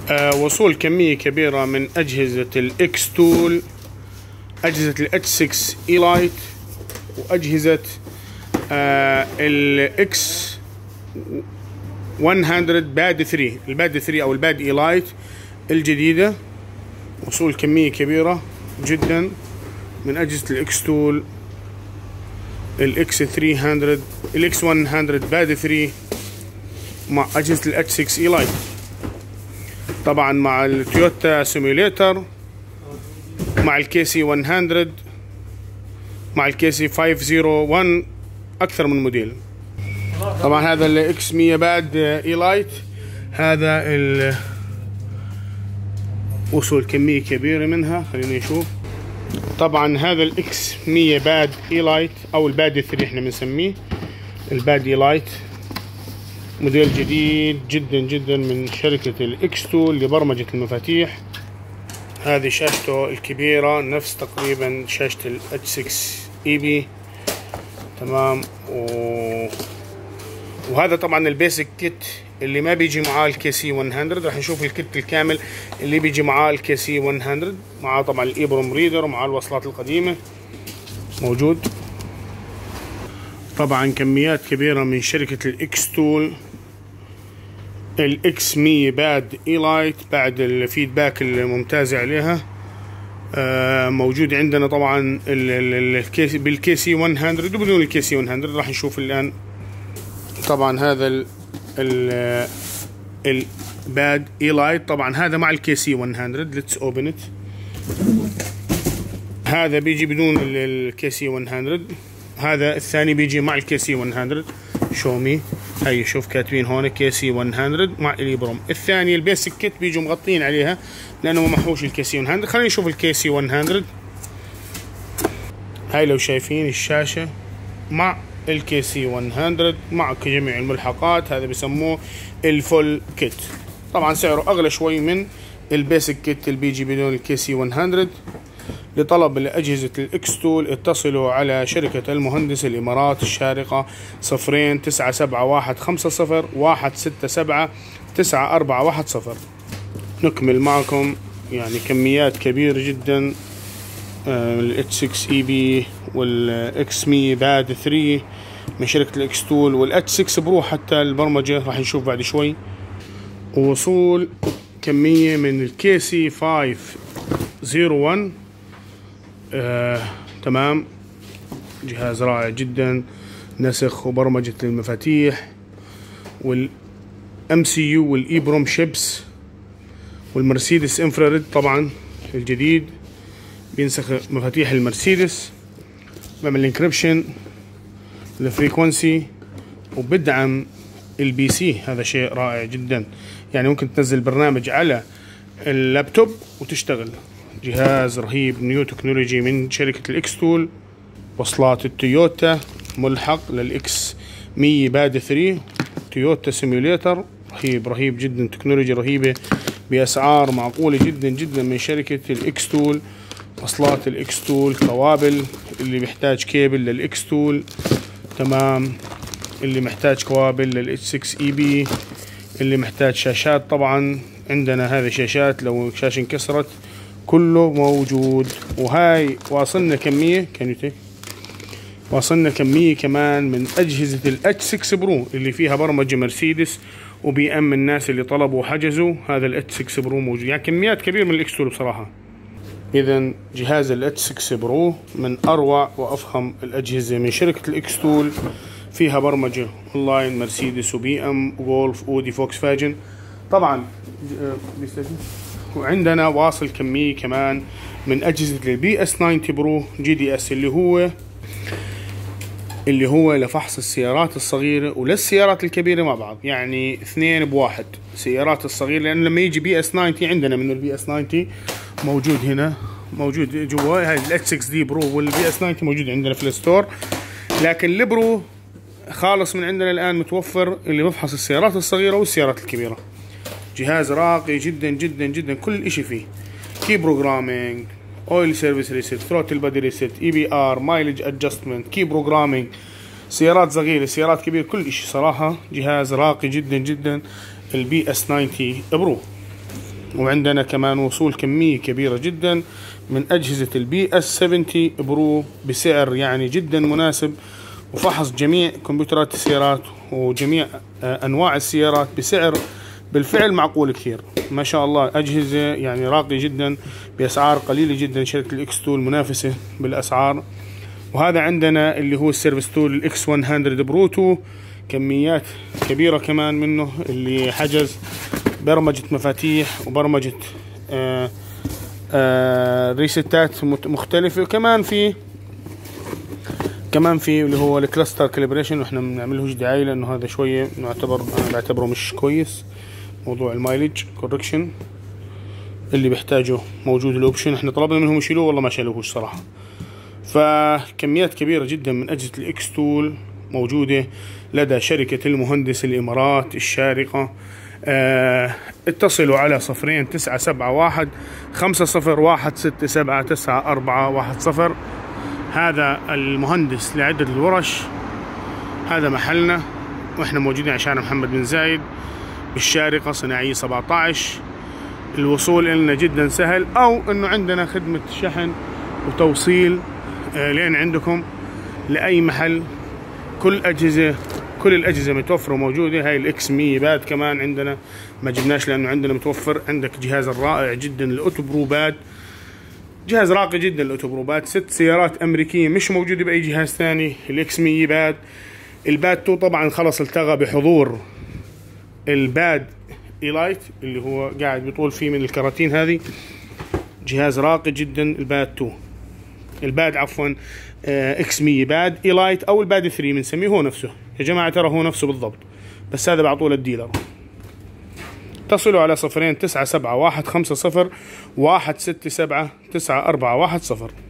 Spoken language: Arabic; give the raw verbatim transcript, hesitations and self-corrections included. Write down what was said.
آه وصول كمية كبيرة من أجهزة الإكس تول، أجهزة الاتش ستة إيلايت، وأجهزة آه الإكس مية باد ثلاثة، الباد ثلاثة أو الباد إيلايت الجديدة. وصول كمية كبيرة جدا من أجهزة الإكس تول، الإكس ثلاثمية، الإكس مية باد ثلاثة مع أجهزة الاتش ستة إيلايت، طبعا مع التويوتا سيميوليتر، مع الكي سي مية، مع الكي سي خمسمية وواحد، أكثر من موديل. طبعا هذا الإكس مية باد إيلايت، هذا ال وصول كمية كبيرة منها. خلينا نشوف. طبعا هذا الإكس مية باد إيلايت أو الباد ثلاثة احنا بنسميه الباد إيلايت، موديل جديد جدا جدا من شركة الإكس تول لبرمجة المفاتيح. هذه شاشته الكبيرة نفس تقريبا شاشة الاتش ستة اي بي، تمام. و... وهذا طبعا البيسك كيت اللي ما بيجي معاه الكي سي مية. راح نشوف الكيت الكامل اللي بيجي معاه الكي سي مية، معاه طبعا الإيبروم ريدر ومعاه الوصلات القديمة موجود. طبعا كميات كبيرة من شركة الإكس تول، الإكس مية باد إيلايت بعد الفيدباك الممتازة عليها. آه موجود عندنا طبعا بالكي سي مية وبدون الكي سي مية. راح نشوف الآن. طبعا هذا ال ال الباد إيلايت، طبعا هذا مع الكي سي مية. ليتس اوبن ات. هذا بيجي بدون الكي سي مية، هذا الثاني بيجي مع الكي سي مية. شومي هي شوف كاتبين هون كي سي مية مع الإيبروم. الثاني البيسك كيت بيجوا مغطين عليها لانه ما محوش الكي سي مية. خلينا نشوف الكي سي مية. هاي لو شايفين الشاشة مع الكي سي مية مع جميع الملحقات، هذا بسموه الفول كيت. طبعا سعره اغلى شوي من البيسك كيت اللي بيجي بدون الكي سي مية. لطلب لأجهزة الإكس تول اتصلوا على شركة المهندس الإمارات الشارقة صفرين تسعة سبعة واحد خمسة صفر واحد ستة سبعة تسعة أربعة واحد صفر. نكمل معكم يعني كميات كبيرة جدا الاتش ستة اي بي والإكس مية باد ثلاثة من شركة الإكس تول، والاتش ستة برو حتى البرمجة راح نشوف بعد شوي. ووصول كمية من الكي سي خمسمية وواحد. آه، تمام. جهاز رائع جدا، نسخ وبرمجة المفاتيح والام سي يو والايبروم شيبس والمرسيدس انفراريد. طبعا الجديد بينسخ مفاتيح المرسيدس، بيعمل الانكريبشن الفريكونسي، وبدعم البي سي. هذا شيء رائع جدا، يعني ممكن تنزل برنامج على اللابتوب وتشتغل. جهاز رهيب، نيو تكنولوجي من شركة الإكس تول. وصلات التويوتا ملحق للإكس مية باد ثلاثة، تويوتا سيميوليتر رهيب رهيب جدا، تكنولوجيا رهيبة بأسعار معقولة جدا جدا من شركة الإكس تول. وصلات الإكس تول، كوابل اللي بيحتاج كيبل للإكس تول، تمام. اللي محتاج كوابل للإتش ستة اي بي، اللي محتاج شاشات. طبعا عندنا هذه شاشات لو شاشة انكسرت كله موجود. وهاي واصلنا كمية كانت واصلنا كمية كمان من أجهزة الاتش ستة برو اللي فيها برمجة مرسيدس وبي ام. الناس اللي طلبوا وحجزوا هذا الاتش ستة برو موجود، يعني كميات كبيرة من الإكس تول بصراحة. إذا جهاز الاتش ستة برو من أروع وأفخم الأجهزة من شركة الإكس تول، فيها برمجة اونلاين مرسيدس وبي ام وولف اودي فوكس فاجن. طبعا وعندنا واصل كمية كمان من أجهزة البي اس تسعين برو جي دي اس اللي هو اللي هو لفحص السيارات الصغيرة وللسيارات الكبيرة مع بعض، يعني اثنين بواحد. سيارات الصغيرة لأن لما يجي بي اس تسعين عندنا من البي اس تسعين موجود هنا، موجود جوا. هاي الاتش ستة دي برو والبي اس تسعين موجود عندنا في الستور، لكن البرو خالص من عندنا الآن متوفر اللي بفحص السيارات الصغيرة والسيارات الكبيرة. جهاز راقي جدا جدا جدا، كل اشي فيه كي بروجرامينج، اويل سيرفيس ريست، ثروتل بادي ريست، اي بي ار، مايلج ادجستمنت، كي بروجرامينج، سيارات صغيرة سيارات كبيرة، كل اشي. صراحة جهاز راقي جدا جدا البي اس تسعين برو. وعندنا كمان وصول كمية كبيرة جدا من أجهزة البي اس سبعين برو بسعر يعني جدا مناسب، وفحص جميع كمبيوترات السيارات وجميع أنواع السيارات بسعر بالفعل معقول كثير. ما شاء الله أجهزة يعني راقية جدا بأسعار قليلة جدا. شركة الإكس تول منافسة بالأسعار. وهذا عندنا اللي هو السيرفس تول الإكس مية برو تو، كميات كبيرة كمان منه، اللي حجز برمجة مفاتيح وبرمجة آآ آآ ريستات مختلفة. وكمان في كمان في اللي هو الكلاستر كاليبريشن، واحنا بنعملهوش دعاية لأنه هذا شوية نعتبر أنا بعتبره مش كويس. موضوع المايلج كوركشن اللي بيحتاجه موجود الاوبشن، احنا طلبنا منهم يشيلوه والله ما شالوهوش صراحة. فكميات كبيرة جدا من أجهزة الإكس تول موجودة لدى شركة المهندس الإمارات الشارقة. اه اتصلوا على صفرين تسعة سبعة واحد خمسة صفر واحد ستة سبعة تسعة أربعة واحد صفر. هذا المهندس لعدة الورش، هذا محلنا، واحنا موجودين على شارع محمد بن زايد بالشارقة صناعية سبعة عشر. الوصول لنا جدا سهل، او انه عندنا خدمة شحن وتوصيل آه لين عندكم لأي محل. كل أجهزة كل الأجهزة متوفرة وموجودة. هاي الإكس مية باد كمان عندنا ما جبناش لأنه عندنا متوفر. عندك جهاز الرائع جدا الأوتوبرو باد، جهاز راقي جدا الأوتوبرو باد. ست سيارات أمريكية مش موجودة بأي جهاز ثاني. الإكس مية باد. الباد تو طبعا خلص التغى بحضور الباد إيلايت اللي هو قاعد بيطول فيه من الكراتين هذه. جهاز راقي جدا الباد تو، الباد عفوا اكس مية باد إيلايت او الباد ثلاثة بنسميه هو نفسه يا جماعة، ترى هو نفسه بالضبط، بس هذا بعطوه للديلر. اتصلوا على صفرين تسعة سبعة واحد خمسة صفر واحد ستة سبعة تسعة أربعة واحد صفر.